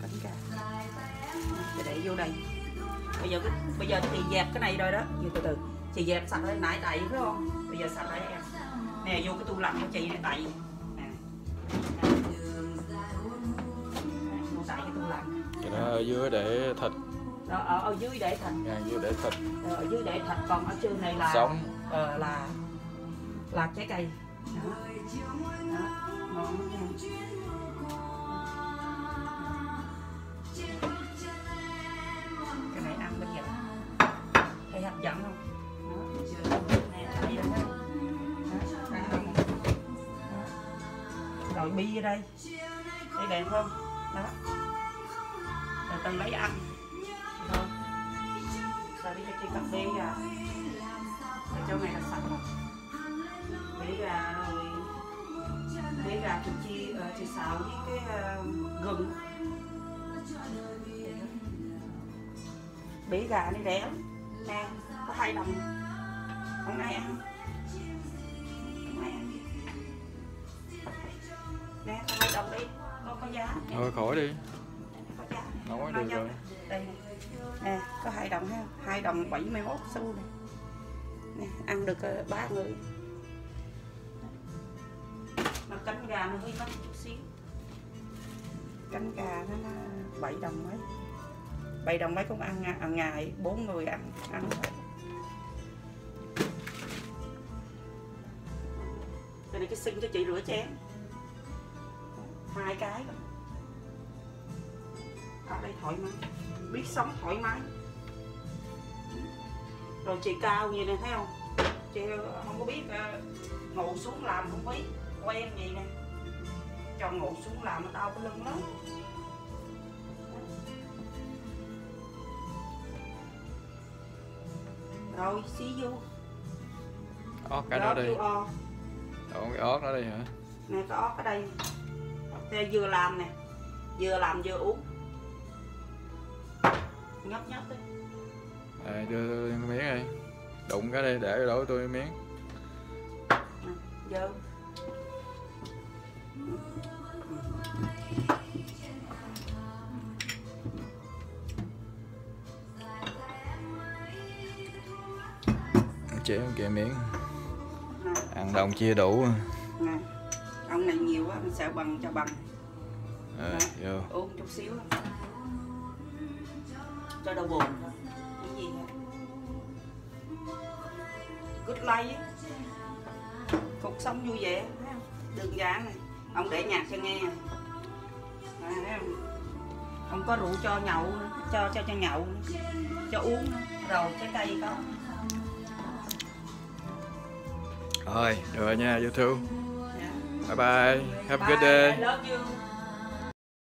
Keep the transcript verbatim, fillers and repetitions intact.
cánh gà để, để vô đây. Bây giờ cái, bây giờ chị dẹp cái này rồi đó, như từ từ chị dẹp sạch rồi, nãy đậy phải không? Bây giờ sạch rồi em. Nè vô cái tủ lạnh của chị này đậy. Nè. Vô đậy cái tủ lạnh. Cái đó ở dưới để thịt. Đó, ở, ở dưới để thịt. Ở dưới để thịt. Ở, ở dưới để thịt, còn ở trên này là sống. Ờ, là là trái cây. Đó. Đó. Ngon nha. Cái này ăn bây giờ thấy hấp dẫn không? Đó. Nè, đây rồi ha. Rồi bi ở đây, thấy đẹp không? Đó. Rồi từ lấy ăn. Rồi. Rồi bây giờ chị cặp bê gà. Ở chỗ này là sẵn rồi. Bê gà rồi. Bê gà chị chi uh, chị xào với cái uh, gừng. Bê gà này rẻ lắm. Nè, có hai đồng. Không ai ăn. Không ai ăn. Nè, có hai đồng đi. Có có giá. Thôi khỏi đi. Có giá. Nói được rồi. Đây nè. Nè, có hai đồng ha, hai đồng bảy mươi mốt xu này. Nè, ăn được ba uh, người. Mà cánh gà nó hơi mắc chút xíu. Cánh gà nó bảy đồng mấy. bảy đồng mấy cũng ăn, ăn ngày bốn người ăn ăn thôi. Đây này cái xin cho chị rửa chén. Hai cái rồi. Ở đây thoải mái, biết sống thoải mái. Rồi chị cao gì nè, thấy không? Chị không có biết uh, ngồi xuống làm không biết quen gì nè, cho ngồi xuống làm nó đau cái lưng lắm. Rồi xí vô Ót cái đó đi. Đổ cái ót đó đi hả? Nè có ót ở đây. Đây vừa làm nè, vừa làm vừa uống. Nhấp nhấp đi. À, đưa tôi miếng đi. Đụng cái đi để đổ tôi miếng. Nè, vô. Chế kìa miếng. Nè. Ăn đồng chia đủ. Nè. Ông này nhiều quá mình sợ bằng cho bằng. À, vô. Uống chút xíu cho đau buồn thôi. Cái gì vậy? Good life. Cuộc sống vui vẻ. Đường giá này. Ông để nhạc cho nghe. À, thấy không? Ông có rượu cho nhậu nữa. Cho cho cho nhậu nữa. Cho uống nữa. Rồi trái cây có. Rồi, được rồi nha, yêu thương. Yeah. Bye bye. Have a Bye. good day. I love you.